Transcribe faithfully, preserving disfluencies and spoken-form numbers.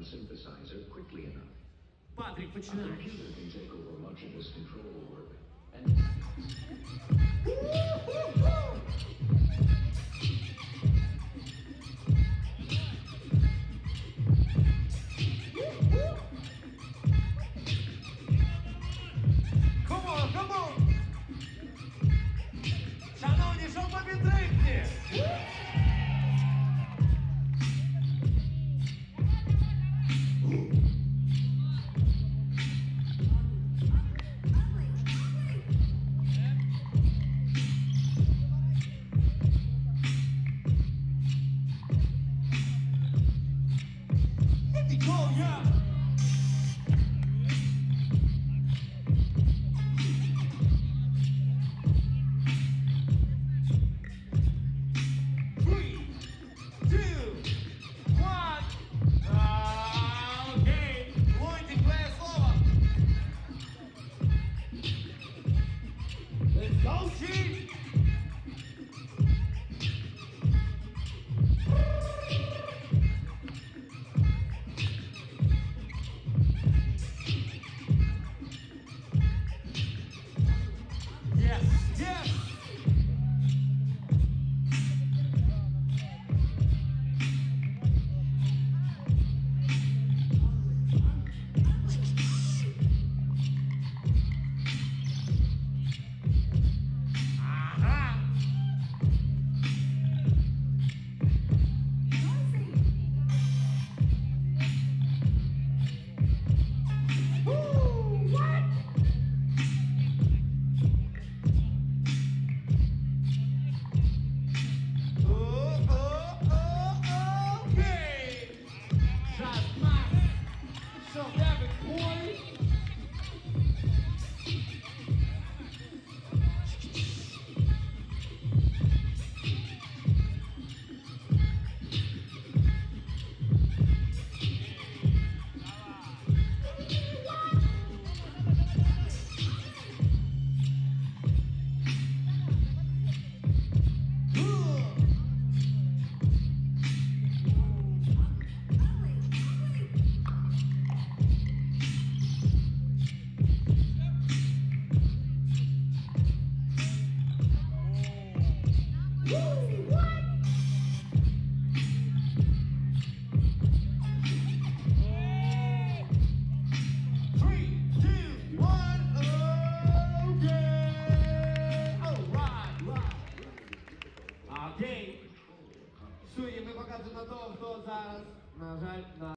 synthesizer quickly enough. Патрик, A починай. computer can take over much of this control work. And Come on, come on! Шановні, що по підтримці? Go, yeah! Go, Chief! Yes, yes! So